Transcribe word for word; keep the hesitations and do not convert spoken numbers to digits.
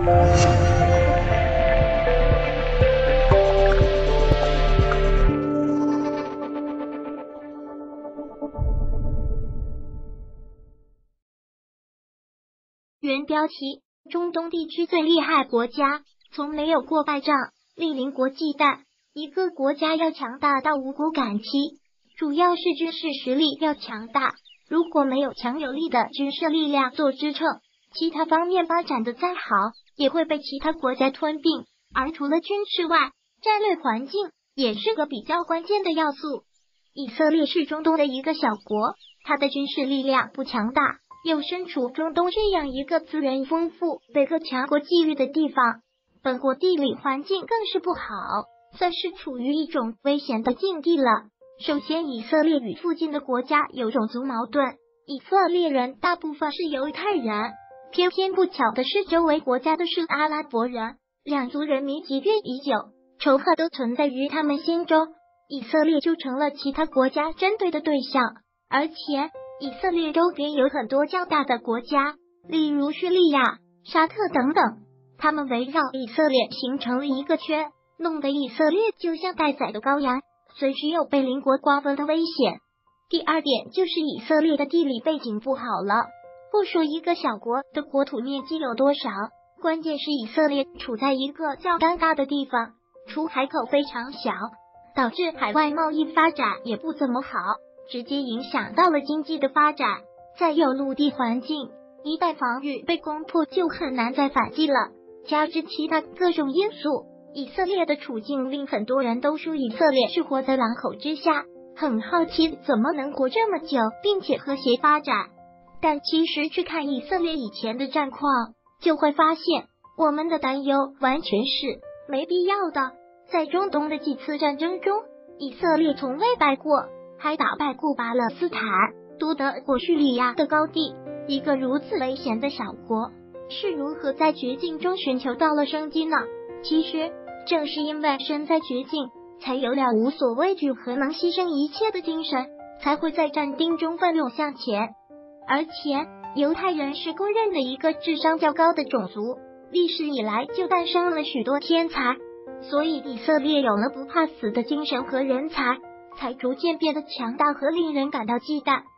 原标题：中东地区最厉害国家，从没有过败仗，莅临国际弹。一个国家要强大到无骨感激，主要是军事实力要强大。如果没有强有力的军事力量做支撑，其他方面发展的再好，也会被其他国家吞并。而除了军事外，战略环境也是个比较关键的要素。以色列是中东的一个小国，它的军事力量不强大，又身处中东这样一个资源丰富、被各强国觊觎的地方，本国地理环境更是不好，算是处于一种危险的境地了。首先，以色列与附近的国家有种族矛盾，以色列人大部分是犹太人，偏偏不巧的是周围国家都是阿拉伯人，两族人民积怨已久，仇恨都存在于他们心中，以色列就成了其他国家针对的对象。而且以色列周边有很多较大的国家，例如叙利亚、沙特等等，他们围绕以色列形成了一个圈，弄得以色列就像待宰的羔羊，随时有被邻国瓜分的危险。第二点就是以色列的地理背景不好了，不说一个小国的国土面积有多少，关键是以色列处在一个较尴尬的地方，出海口非常小，导致海外贸易发展也不怎么好，直接影响到了经济的发展。再有陆地环境，一旦防御被攻破，就很难再反击了。加之其他各种因素，以色列的处境令很多人都说以色列是活在狼口之下，很好奇怎么能活这么久，并且和谐发展。但其实去看以色列以前的战况，就会发现我们的担忧完全是没必要的。在中东的几次战争中，以色列从未败过，还打败过巴勒斯坦，夺得过叙利亚的高地。一个如此危险的小国，是如何在绝境中寻求到了生机呢？其实正是因为身在绝境，才有了无所畏惧和能牺牲一切的精神，才会在战丁中奋勇向前。而且犹太人是公认的一个智商较高的种族，历史以来就诞生了许多天才，所以以色列有了不怕死的精神和人才，才逐渐变得强大和令人感到忌惮。